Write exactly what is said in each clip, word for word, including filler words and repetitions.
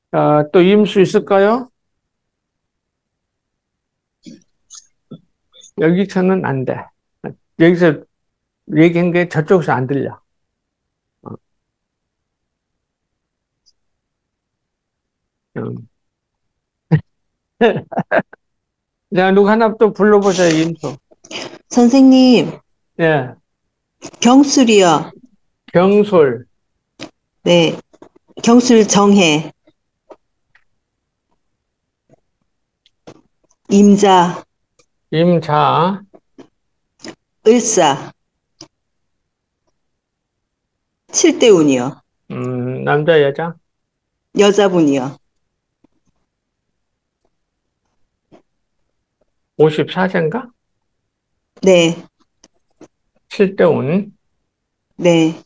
아, 또 임수 있을까요? 여기서는 안 돼. 여기서 얘기한 게 저쪽에서 안 들려. 어, 음. 자, 누구 하나 또 불러보세요, 임수. 선생님, 예, 경술이요. 경솔, 네, 경술 정해, 임자, 임자, 을사, 칠대운이요. 음, 남자, 여자, 여자분이요. 오십사 세인가? 네, 칠 대 운. 네.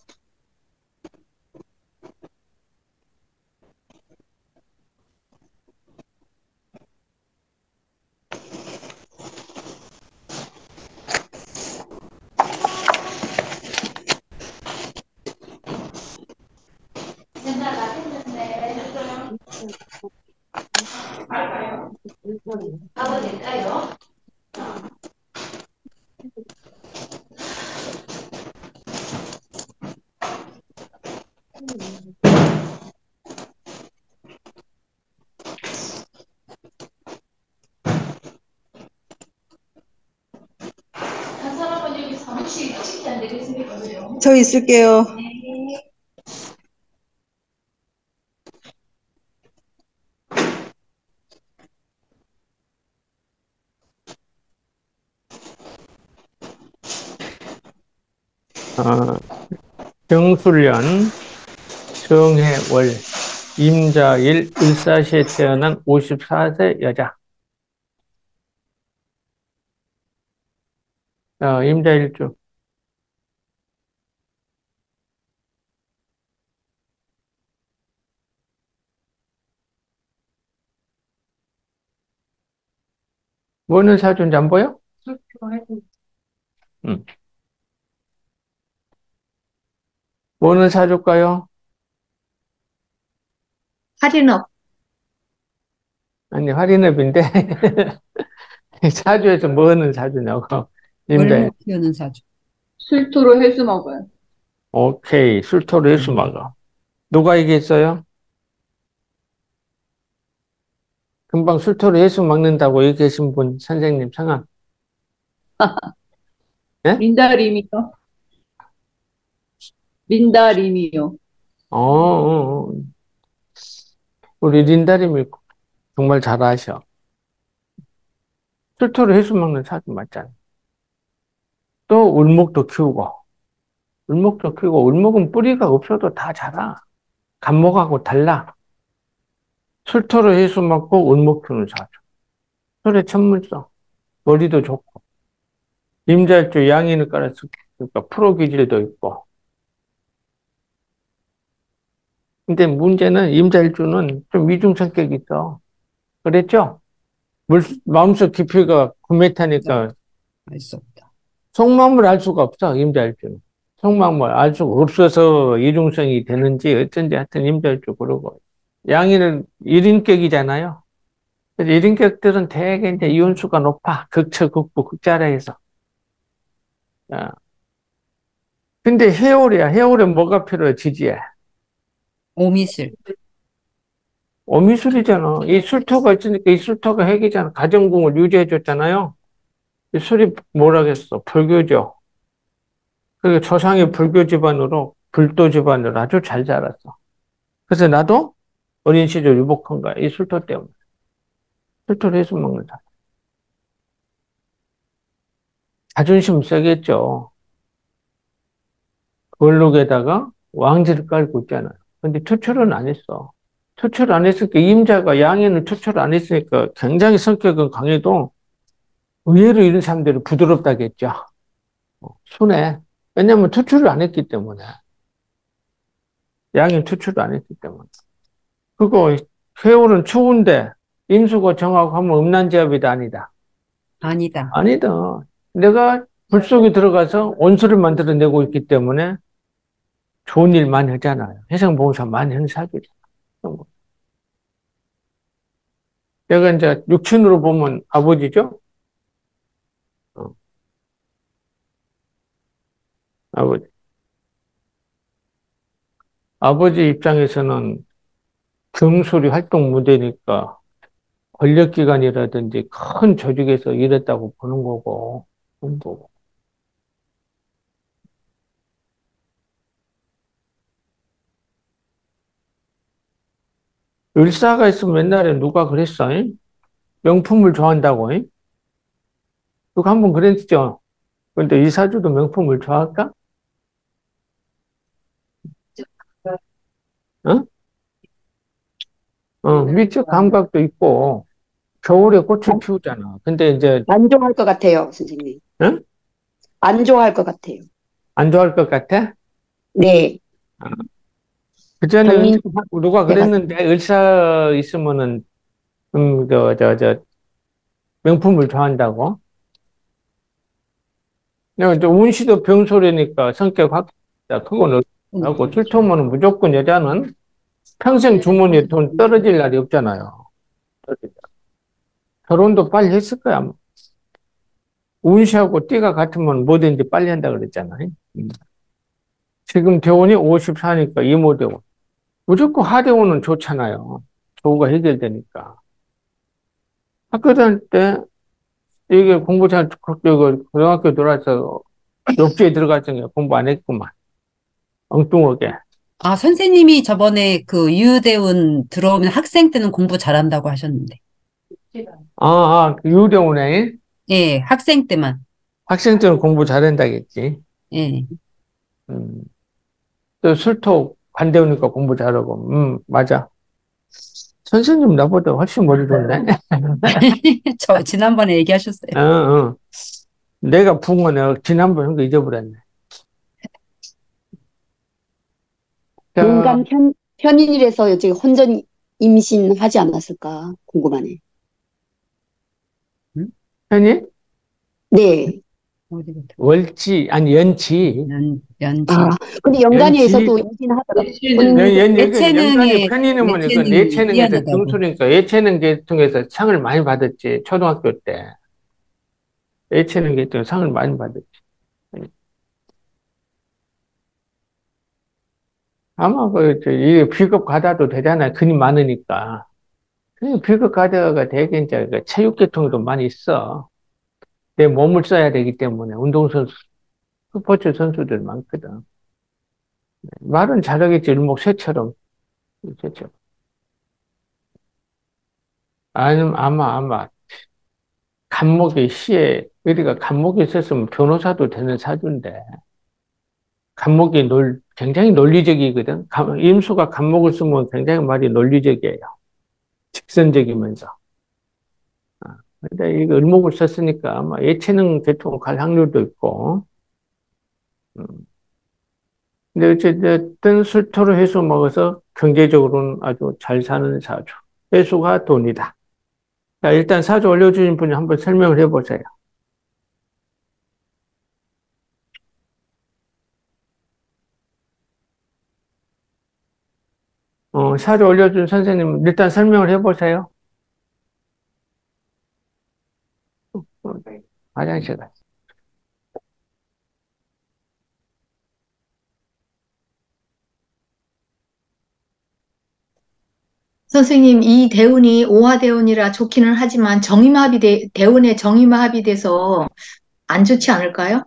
저 있을게요. 어, 경술년, 정해월, 임자일, 을사시에 태어난 오십사 세 여자. 어, 임자일주. 뭐는 사준지 안 보여? 응. 뭐는 사줄까요? 할인업, 아니, 할인업인데, 사주에서 뭐는 사주냐고. 임자일. 월목 키우는 사주. 술토로 해수 먹어요. 오케이. 술토로 해수 먹어. 누가 얘기했어요? 금방 술토로 해수 먹는다고 얘기하신 분, 선생님 성함. 예? 린다림이요. 린다림이요. 어, 어, 어. 우리 린다님이 정말 잘 아셔. 술토로 해수 먹는 사주 맞잖아. 또 울목도 키우고, 울목도 키우고, 울목은 뿌리가 없어도 다 자라. 간목하고 달라. 술토로 해수 먹고 울목 키우는 사주. 술에 천물성. 머리도 좋고. 임자일주 양인을 깔아서 그러니까 프로 기질도 있고. 근데 문제는 임자일주는 좀 이중 성격이 있어. 그랬죠? 물, 마음속 깊이가 구 미터니까 알 수 없다. 속마음을 알 수가 없어, 임자일주는. 속마음을 알 수가 없어서 이중성이 되는지 어쩐지 하여튼 임자일주 그러고. 양인은 일인격이잖아요. 그래서 일인격들은 되게 이제 이혼수가 높아. 극처, 극부, 극자라해서. 아, 근데 해올이야. 해올에 뭐가 필요해, 지지에? 오미술. 어미술이잖아. 이 술토가 있으니까 이 술토가 핵이잖아. 가정궁을 유지해줬잖아요. 이 술이 뭐라겠어? 불교죠. 그리고 조상이 불교 집안으로, 불도 집안으로 아주 잘 자랐어. 그래서 나도 어린 시절 유복한 거야. 이 술토 때문에. 술토를 해서 먹는 사 자존심 세겠죠. 얼룩에다가 왕지를 깔고 있잖아요. 근데 투철은 안 했어. 투철 안 했으니까 임자가 양에는 투철 안 했으니까 굉장히 성격은 강해도 의외로 이런 사람들은 부드럽다겠죠. 어, 순해. 왜냐면 투출을 안 했기 때문에. 양이 투출을 안 했기 때문에. 그거 세월은 추운데 임수고 정하고 하면 음란지압이다 아니다. 아니다. 아니다. 내가 불 속에 들어가서 온수를 만들어내고 있기 때문에 좋은 일 많이 하잖아요. 해상봉사 많이 하는 사람이죠. 내가 이제 육친으로 보면 아버지죠? 어, 아버지. 아버지 입장에서는 경솔이 활동 무대니까 권력기관이라든지 큰 조직에서 일했다고 보는 거고, 보는 거고. 을사가 있으면 옛날에 누가 그랬어? 잉? 명품을 좋아한다고, 잉? 누가 한번 그랬죠? 근데 이 사주도 명품을 좋아할까? 어? 어, 미적 감각도 있고, 겨울에 꽃을 피우잖아. 근데 이제, 안 좋아할 것 같아요, 선생님. 응? 안 좋아할 것 같아요. 안 좋아할 것 같아? 네, 그전에 본인 누가 내가 그랬는데, 을사 있으면은, 음, 저, 저, 저, 명품을 좋아한다고? 내가 이제 운시도 병소리니까 성격 확, 그거는 하고, 출토면은 무조건 여자는 평생 주머니에 돈 떨어질 날이 없잖아요. 결혼도 빨리 했을 거야. 아마. 운시하고 띠가 같으면 뭐든지 빨리 한다 그랬잖아요. 음. 지금 대운이 오십사니까 이모대운. 무조건 하대운은 좋잖아요. 조우가 해결되니까. 학교 다닐 때 이게 공부 잘, 이거 고등학교 들어와서 욕조에 들어갔으니까 공부 안 했구만. 엉뚱하게. 아, 선생님이 저번에 그 유대운 들어오면 학생 때는 공부 잘한다고 하셨는데. 아, 아, 그 유대운에 예, 학생 때만. 학생 때는 공부 잘한다겠지. 예. 음. 또 술토 관대우니까 공부 잘하고. 음, 맞아. 선생님 나보다 훨씬 머리 좋네. 저 지난번에 얘기하셨어요. 어, 어. 내가 부은 거 내가 지난번 한 거 잊어버렸네. 자, 인간 편, 편인이라서 지금 혼전 임신하지 않았을까 궁금하네. 응? 현이 네. 어디부터? 월지, 아니, 연지. 연, 연지. 아, 근데 연간에서도 연지, 임신하더라고요. 예체능. 연, 연, 이건 연간이 예체능에, 편인이면 이건 예체능이 예체능에서 뛰어나다고. 등수니까 예체능 계통에서 상을 많이 받았지. 초등학교 때. 예체능 계통 상을 많이 받았지. 아마 그, 저, 이 비급 과다도 되잖아요. 근이 많으니까. 그 비급 과다가 되게 이제 그 체육 계통도 많이 있어. 내 몸을 써야 되기 때문에 운동선수, 스포츠 선수들 많거든. 말은 잘하겠지. 일목 새처럼. 새처럼. 아니면 아마, 아마, 간목이 시에, 우리가 간목이 있었으면 변호사도 되는 사주인데, 간목이 논, 굉장히 논리적이거든. 간- 임수가 간목을 쓰면 굉장히 말이 논리적이에요. 직선적이면서. 아, 근데 이거 을목을 썼으니까 아마 예체능 계통 갈 확률도 있고, 음. 근데 어쨌든 술토로 해수 먹어서 경제적으로는 아주 잘 사는 사주. 해수가 돈이다. 자, 일단 사주 올려주신 분이 한번 설명을 해보세요. 어, 사주 올려준 선생님, 일단 설명을 해보세요. 어, 화장실 가. 선생님, 이 대운이 오화 대운이라 좋기는 하지만 정임합이 돼, 대운에 정임합이 돼서 안 좋지 않을까요?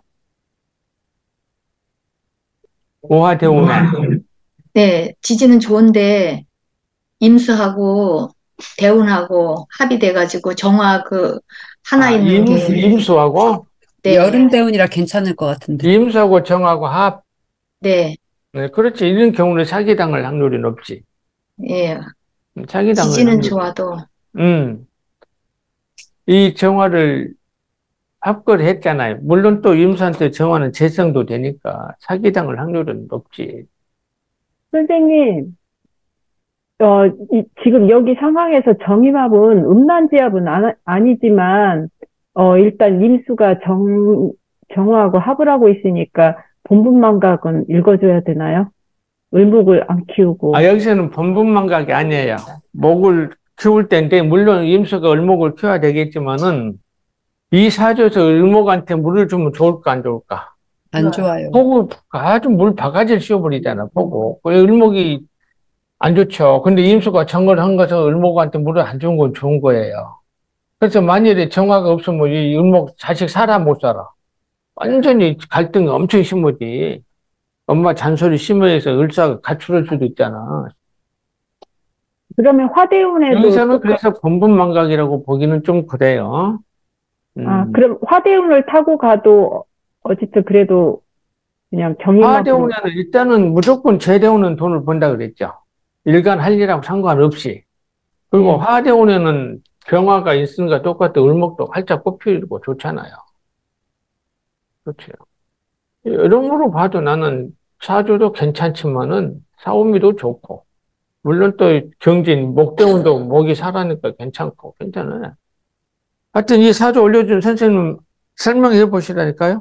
오화대운에. 네, 지지는 좋은데 임수하고 대운하고 합이 돼가지고 정화 그 하나 아, 있는 임수, 게 임수하고, 네, 여름 대운이라 괜찮을 것 같은데. 임수하고 정하고 합. 네, 네, 그렇지. 이런 경우는 사기당할 확률이 높지. 예, 음, 사기당할 지지는 확률이. 좋아도 음, 이 정화를 합거를 했잖아요. 물론 또 임수한테 정화는 재성도 되니까 사기당할 확률은 높지. 선생님, 어, 이- 지금 여기 상황에서 정임합은 음란지합은 안, 아니지만, 어, 일단 임수가 정, 정화하고 합을 하고 있으니까 본분망각은 읽어줘야 되나요? 을목을 안 키우고. 아, 여기서는 본분망각이 아니에요. 목을 키울 때인데, 물론 임수가 을목을 키워야 되겠지만은, 이 사주에서 을목한테 물을 주면 좋을까, 안 좋을까? 안 좋아요. 폭우, 아주 물 바가지를 씌워버리잖아, 폭우. 그 을목이 안 좋죠. 근데 임수가 정을 한 것은 을목한테 물을 안 준 건 좋은 거예요. 그래서 만일에 정화가 없으면 이 을목 자식 살아 못 살아. 완전히 갈등이 엄청 심하지. 엄마 잔소리 심해서 을사가 가출할 수도 있잖아. 그러면 화대운에도 여기서는 똑같- 그래서 본분망각이라고 보기는 좀 그래요. 아, 음. 그럼 화대운을 타고 가도 어쨌든 그래도 그냥 정임합으로 화대운에는 일단은 무조건 재대운은 돈을 번다 그랬죠. 일간 할 일하고 상관없이. 그리고 네. 화대운에는 병화가 있으니까 똑같아. 을목도 활짝 꼽히고 좋잖아요. 그렇죠. 여러모로 봐도 나는 사주도 괜찮지만은 사오미도 좋고, 물론 또 경진, 목대운도 목이 살아니까 괜찮고, 괜찮아요. 하여튼 이 사주 올려준 선생님 설명해 보시라니까요.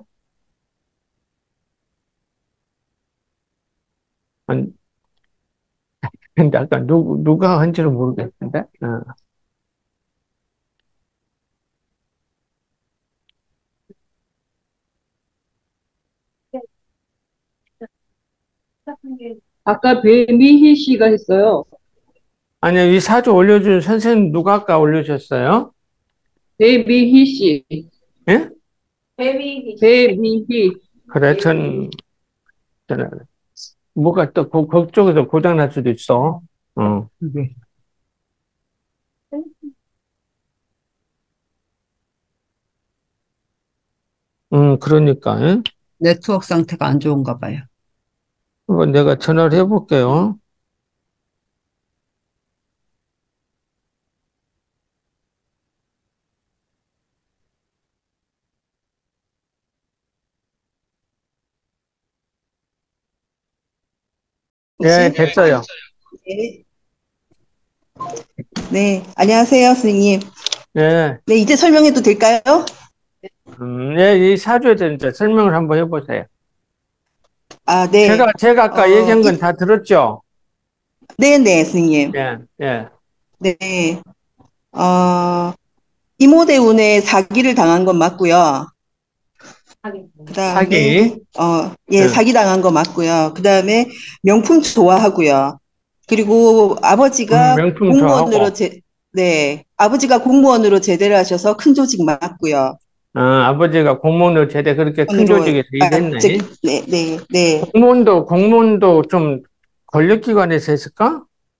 안- 근데 아까 누, 누가 한지는 모르겠는데. 어. 아까 배미희 씨가 했어요. 아니, 이 사주 올려준 선생님 누가 아까 올려주셨어요? 배미희 씨. 예? 배미희. 그래, 전, 저는, 뭐가 또, 그, 그쪽에서 고장날 수도 있어. 어. 그게. 음, 그러니까, 예? 네트워크 상태가 안 좋은가 봐요. 한번 내가 전화를 해볼게요. 예, 혹시? 됐어요. 네. 네, 안녕하세요, 선생님. 예, 네, 이제 설명해도 될까요? 음, 예, 이 사주에 대해서 이제 설명을 한번 해보세요. 아, 네. 제가, 제가 아까 어, 얘기한 건 이- 다 들었죠? 네, 네, 선생님. 예, 예. 네. 어, 이모대운에 사기를 당한 건 맞고요. 그 다음에, 사기. 어, 예, 예. 사기 당한 거 맞고요. 그 다음에 명품 좋아하고요. 그리고 아버지가 음, 명품 공무원으로 좋아하고. 제, 네, 아버지가 공무원으로 제대를 하셔서 큰 조직 맞고요. 어, 아버지가 공무원으로 제대 그렇게 큰 공무원으로, 조직에서 아, 일했네. 제- 네, 네, 네. 공무원도, 공무원도 좀 권력기관에서 했을까?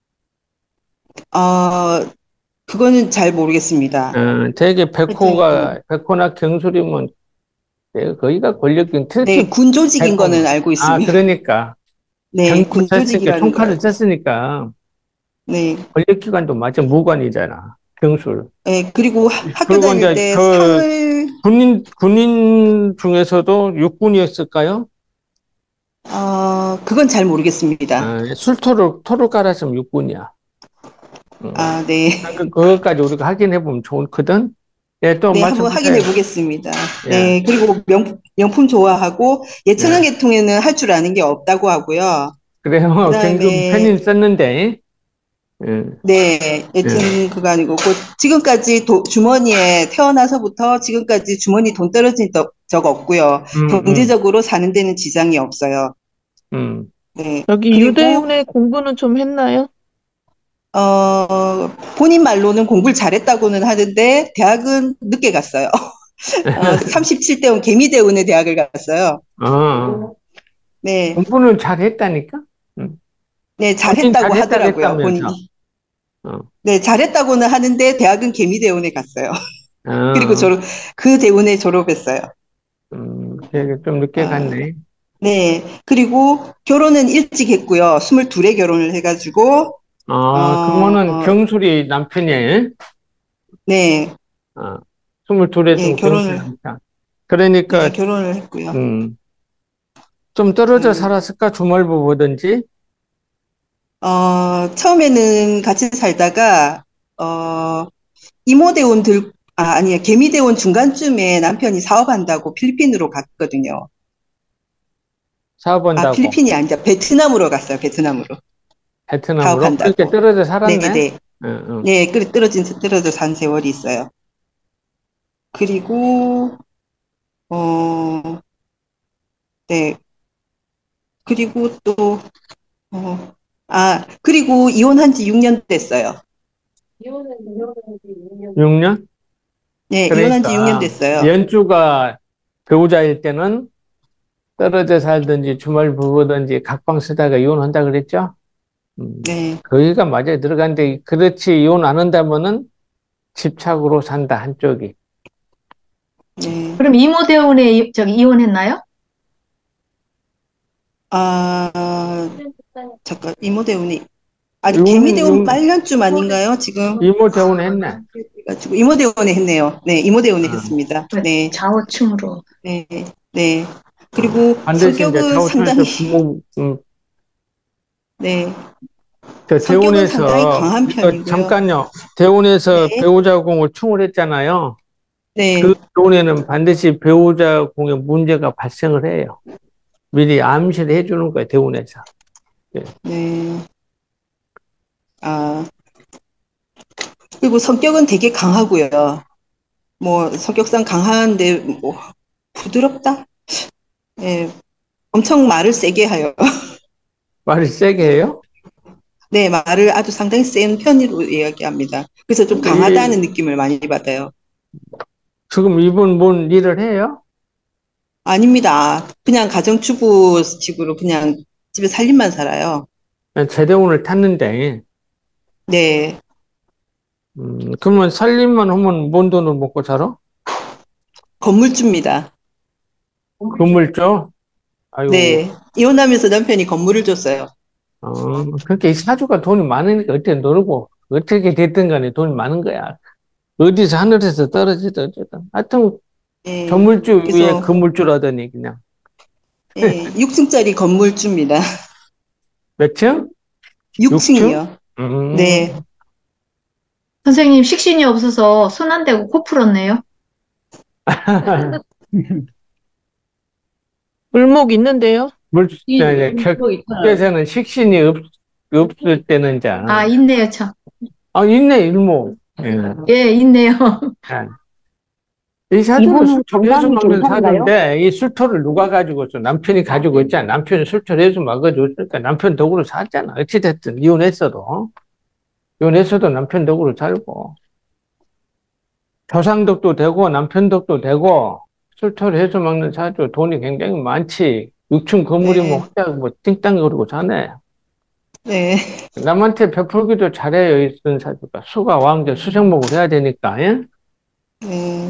어, 그거는 잘 모르겠습니다. 어, 되게 하여튼, 백호가, 백호나 경술이면 내가 거기가 권력기관, 네, 특히 군 조직인 백호는. 거는 알고 아, 있습니다. 그러니까. 네, 경고 군 썼으니까, 조직이라는 걸 총칼을 알고 있습니다. 썼으니까, 네, 권력기관도 마찬 무관이잖아. 경술. 네, 그리고 하- 학교 그리고 다닐 이제 때 그 상을, 군인, 군인 중에서도 육군이었을까요? 어, 그건 잘 모르겠습니다. 아, 술토를, 토를 깔았으면 육군이야. 음. 아, 네. 그, 그것까지 우리가 확인해 보면 좋거든? 예, 또 네, 한번 말씀하세요. 확인해 보겠습니다. 예. 네, 그리고 명, 명품 좋아하고 예천한 예. 계통에는 할 줄 아는 게 없다고 하고요. 그래요. 경금 그다음에 편인 썼는데, 예, 네, 예. 예천 그거 아니고 그 지금까지 도- 주머니에 태어나서부터 지금까지 주머니 돈 떨어진 적, 적 없고요. 음, 음, 경제적으로 사는 데는 지장이 없어요. 음. 네, 여기 그리고 유대운의 공부는 좀 했나요? 어, 본인 말로는 공부를 잘했다고는 하는데 대학은 늦게 갔어요. 어, 삼십칠 대원 개미대운의 대학을 갔어요. 어, 네, 공부는 잘 했다니까? 음. 네, 본인 잘했다고 잘했다 하더라고요, 했다면서. 본인이. 어, 네, 잘했다고는 하는데 대학은 개미대운에 갔어요. 그리고 어, 졸업, 그 대운에 졸업했어요. 음, 되게 좀 늦게 아, 갔네. 네, 그리고 결혼은 일찍 했고요. 스물둘에 결혼을 해가지고, 아, 그러면은 어, 경술이 남편이에요? 네, 아, 스물둘 예, 했으면 경술이 결혼을, 남편. 네, 그러니까, 결혼을 했고요. 음, 좀 떨어져 음, 살았을까? 주말부 보든지? 어, 처음에는 같이 살다가, 어, 이모대운 들, 아, 아니요, 개미대운 중간쯤에 남편이 사업한다고 필리핀으로 갔거든요. 아, 사업한다고. 필리핀이 아니라 베트남으로 갔어요, 베트남으로. 베트남으로? 그렇게 사업한다고. 떨어져 살았네? 네네. 응, 응. 네, 그래 떨어진 떨어져 산 세월이 있어요. 그리고 어, 네, 그리고 또 어, 아, 그리고 이혼한 지 육 년 됐어요. 육 년? 네, 이혼한 지 육 년 그러니까 됐어요. 연주가 배우자일 때는 떨어져 살든지 주말 부부든지 각방 쓰다가 이혼한다 그랬죠? 음, 네, 거기가 맞아요. 들어간데 그렇지 이혼 안 한다면은 집착으로 산다 한쪽이. 네. 그럼 이모 대운에 이- 저기 이혼했나요? 아, 잠깐 이모대운이 아니 육, 개미대운 육, 말년쯤 아닌가요? 지금 이모 대운 했네. 가지고 이모대운에 했네요. 네, 이모대운에 어. 했습니다. 네, 좌우충으로. 네, 네. 어. 그리고 반드시 이제 성격은 상당히 좌우천에서 부모, 음, 네, 저 성격은 상당히 대운에서, 강한 이거 편이고요. 잠깐요. 대운에서 네, 배우자 공을 충을 했잖아요. 그 네, 대운에는 반드시 배우자 공에 문제가 발생을 해요. 미리 암시를 해주는 거예요, 대운에서. 예. 네. 아, 그리고 성격은 되게 강하고요. 뭐 성격상 강한데 뭐 부드럽다? 네, 엄청 말을 세게 해요. 말이 세게 해요? 네, 말을 아주 상당히 센 편으로 이야기합니다. 그래서 좀 강하다는 이, 느낌을 많이 받아요. 지금 이분 뭔 일을 해요? 아닙니다. 그냥 가정주부식으로 그냥 집에 살림만 살아요. 제대운을 탔는데, 네, 음, 그러면 살림만 하면 뭔 돈을 먹고 살아? 건물주입니다. 건물죠? 아이고, 네, 이혼하면서 남편이 건물을 줬어요. 어, 그렇게 이 사주가 돈이 많으니까 어떻게 노르고, 어떻게 됐든 간에 돈이 많은 거야. 어디서 하늘에서 떨어지든 어쩌든. 하여튼, 네, 저물주 위에 그래서 건물주라더니 그냥. 네, 육 층짜리 건물주입니다. 몇 층? 육 층? 육 층이요. 네, 음, 선생님 식신이 없어서 손 안 대고 코 풀었네요. 을목 있는데요? 물, 이 네, 거 있잖아요. 격에서는 식신이 없, 없을 때는 자, 아, 있네요, 참. 아, 있네, 일목. 예. 예, 있네요. 예. 이 사주는 이분은 술토를 해서 건강이 먹는 괜찮은가요? 사주인데, 이 술토를 누가 가지고 있어? 남편이 가지고 있잖아. 남편이 술토를 해서 먹어줬으니까 남편 덕으로 살잖아. 어찌됐든, 이혼했어도. 이혼했어도 남편 덕으로 살고, 조상 덕도 되고, 남편 덕도 되고, 술토를 해서 먹는 사주, 돈이 굉장히 많지. 육 층 건물이면 네, 혼자 뭐 띵땅거리고 자네. 네, 남한테 베풀기도 잘해요, 이런 사주가. 수가 왕자 수생목을 해야 되니까, 예? 네,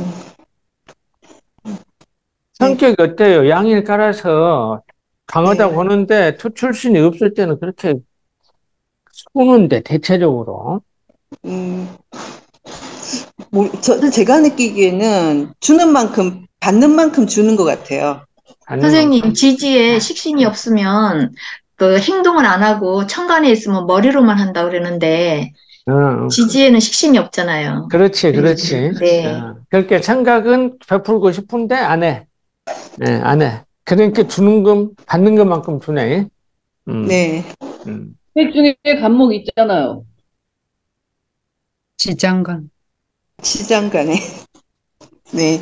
네, 성격이 어때요? 양일 깔아서 강하다고 네. 하는데 투 출신이 없을 때는 그렇게 쏘는데 대체적으로 음, 뭐, 저, 제가 느끼기에는 주는 만큼, 받는 만큼 주는 것 같아요. 받는 선생님, 만큼. 지지에 식신이 없으면 그 행동을 안 하고 천간에 있으면 머리로만 한다 그러는데 어, 지지에는 식신이 없잖아요. 그렇지, 그래서 그렇지. 네. 어, 그렇게 생각은 베풀고 싶은데 안 해. 예, 안 해. 그러니까 주는 건 받는 것만큼 주네. 음, 네, 음. 셋 중에 간목 있잖아요. 지장간. 시장간에. 네.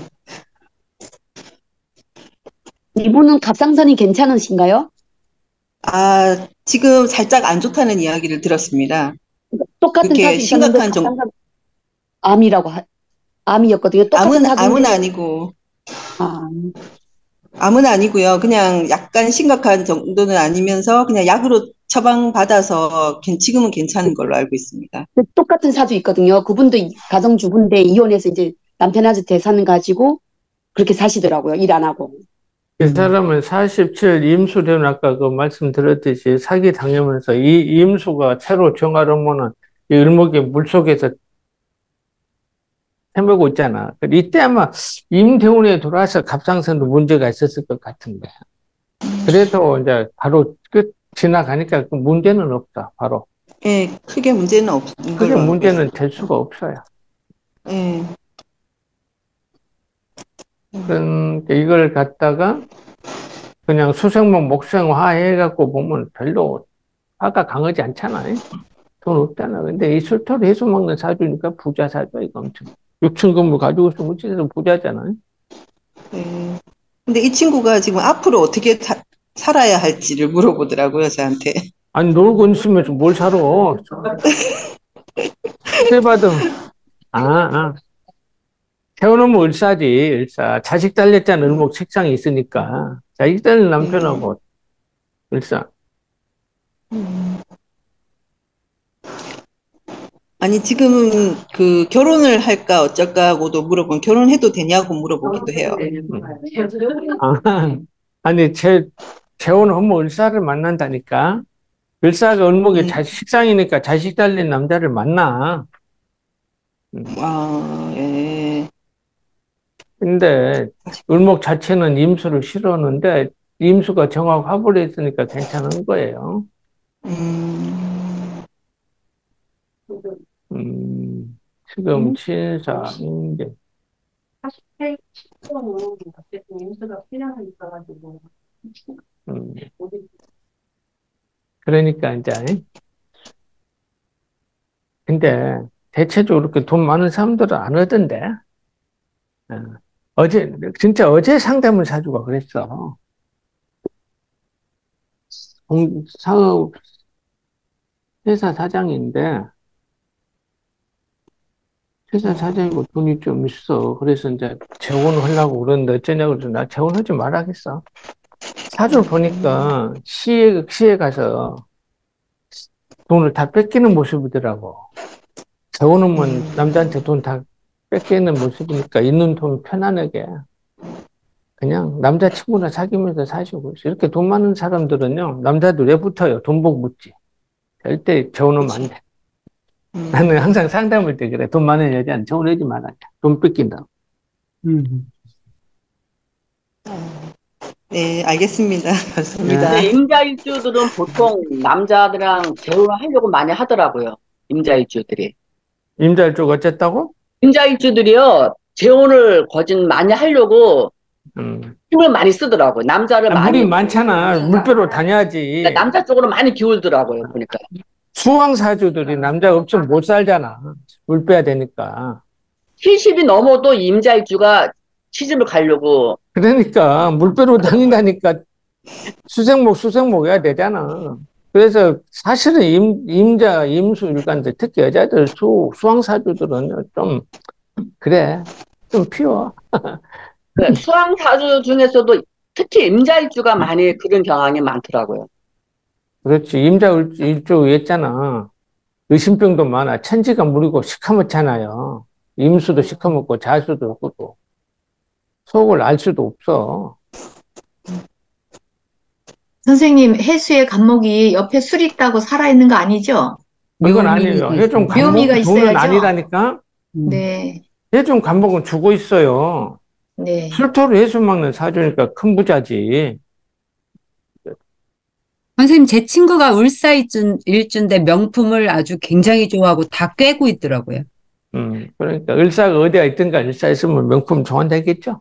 이분은 갑상선이 괜찮으신가요? 아, 지금 살짝 안 좋다는 이야기를 들었습니다. 똑같은 그렇게 사주 있었는데 심각한 정, 갑상선 암이라고 하, 암이었거든요. 똑같은 암은, 암은 사주인데 아니고, 아, 암은 아니고요. 그냥 약간 심각한 정도는 아니면서 그냥 약으로 처방받아서 괜- 지금은 괜찮은 걸로 알고 있습니다. 그 똑같은 사주 있거든요. 그분도 이- 가정주부인데 이혼해서 이제 남편한테 재산 가지고 그렇게 사시더라고요. 일 안 하고. 이 사람은 사십칠 임수되면 아까 그 말씀드렸듯이 사기 당하면서 이 임수가 새로 정화하면은 이 을목이 물속에서 헤매고 있잖아. 이때 아마 임대운에 들어와서 갑상선도 문제가 있었을 것 같은데. 그래도 이제 바로 끝 지나가니까 그 문제는 없다. 바로. 예, 크게 문제는 없는 크게 걸로 알고 문제는 있습니다. 될 수가 없어요. 예, 그러니까 이걸 갖다가 그냥 수생목 목생화 해갖고 보면 별로 화가 강하지 않잖아요. 돈 없잖아. 근데 이 술토를 해서 먹는 사주니까 부자 사주야, 이거 엄청. 육 층 건물 가지고 있으면 어찌돼서 부자잖아. 네. 근데 이 친구가 지금 앞으로 어떻게 사, 살아야 할지를 물어보더라고요, 저한테. 아니, 놀고 있으면서 뭘 살아. 세 받은, 아, 아. 태어나면 을사지, 을사. 자식 달렸잖아, 을목 책상에 있으니까. 자식 달린 남편하고 을사. 음. 아니, 지금은 그 결혼을 할까 어쩔까 하고도 물어보면 결혼해도 되냐고 물어보기도 해요. 아, 아니, 재, 재혼하면 을사를 만난다니까. 을사가 을목이 음, 자식 식상이니까 자식 달린 남자를 만나. 음. 아, 예. 근데 을목 자체는 임수를 싫어하는데 임수가 정하고 화보를 했으니까 괜찮은 거예요. 음, 음, 지금 친사, 인재. 음, 그러니까 이제 근데 대체적으로 그렇게 돈 많은 사람들은 안 하던데. 어. 어제 진짜 어제 상담을 사주가 그랬어. 공- 사업 회사 사장인데 회사 사장이고 돈이 좀 있어. 그래서 이제 재혼을 하려고 그러는데 어쩌냐고 그래서 나 재혼하지 말아야겠어. 사주를 보니까 시에 시에 가서 돈을 다 뺏기는 모습이더라고. 재혼하면 남자한테 돈 다 뺏기는 모습이니까 있는 돈 편안하게 그냥 남자친구나 사귀면서 사시고 있어. 이렇게 돈 많은 사람들은요, 남자들 왜 붙어요? 돈 보고 붙지. 절대 재혼하면 안 돼. 나는 음, 항상 상담할 때 그래. 돈 많은 여자는 재혼하지 말아야 돼. 돈 뺏긴다. 음. 네, 알겠습니다. 예. 감사합니다. 근데 임자일주들은 보통 남자들이랑 재혼을 하려고 많이 하더라고요. 임자일주들이. 임자일 쪽 어쨌다고? 임자일주들이요, 재혼을 거진 많이 하려고 음. 힘을 많이 쓰더라고요. 남자를 아, 많이, 물이 많잖아. 물배로 다녀야지. 그러니까 남자 쪽으로 많이 기울더라고요, 보니까. 수왕사주들이 남자 없으면 못 살잖아. 물 빼야 되니까. 칠십이 넘어도 임자일주가 시집을 가려고. 그러니까 물배로 다닌다니까 수생목 수생목 해야 되잖아. 그래서 사실은 임, 임자, 임수 일간들 특히 여자들 수, 수왕사주들은 좀 그래. 좀 피워. 그 수왕사주 중에서도 특히 임자일주가 많이 그런 경향이 많더라고요. 그렇지. 임자 일- 일주 했잖아. 의심병도 많아. 천지가 무리고 시커멓잖아요. 임수도 시커멓고 자수도 없고 속을 알 수도 없어. 선생님, 해수의 간목이 옆에 술 있다고 살아있는 거 아니죠? 그건 묘미 아니에요. 해좀 묘미가 간목 돈은 있어야죠? 아니라니까. 음. 네, 해좀 간목은 주고 있어요. 네. 술토로 해수 먹는 사주니까 큰 부자지. 선생님, 제 친구가 울사일주, 일주인데 명품을 아주 굉장히 좋아하고 다 꿰고 있더라고요. 음, 그러니까 을사가 어디가 있든가 을사 있으면 명품 좋아한다겠죠.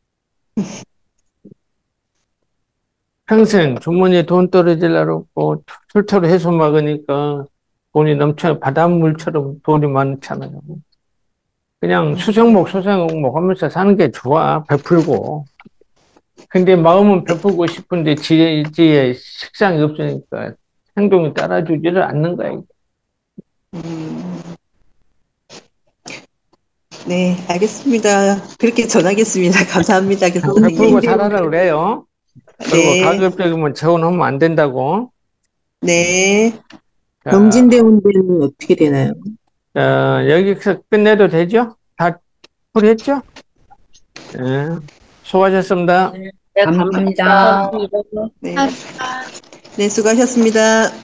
평생 주머니에 돈 떨어지려고 술토로 해수 먹으니까 돈이 넘쳐 바닷물처럼 돈이 많잖아요. 그냥 수생목 수생목 하면서 사는 게 좋아. 베풀고. 근데 마음은 베풀고 싶은데 지혜의 식상이 없으니까 행동이 따라주지를 않는 거야. 음, 네, 알겠습니다. 그렇게 전하겠습니다. 감사합니다, 교수님. 베풀고 살아라 그래요. 그리고 네, 가급적이면 재혼하면 안 된다고. 네. 자, 경진대운대는 어떻게 되나요? 어, 여기서 끝내도 되죠? 다 풀이했죠? 네. 수고하셨습니다. 네, 감사합니다. 감사합니다. 네, 네, 수고하셨습니다.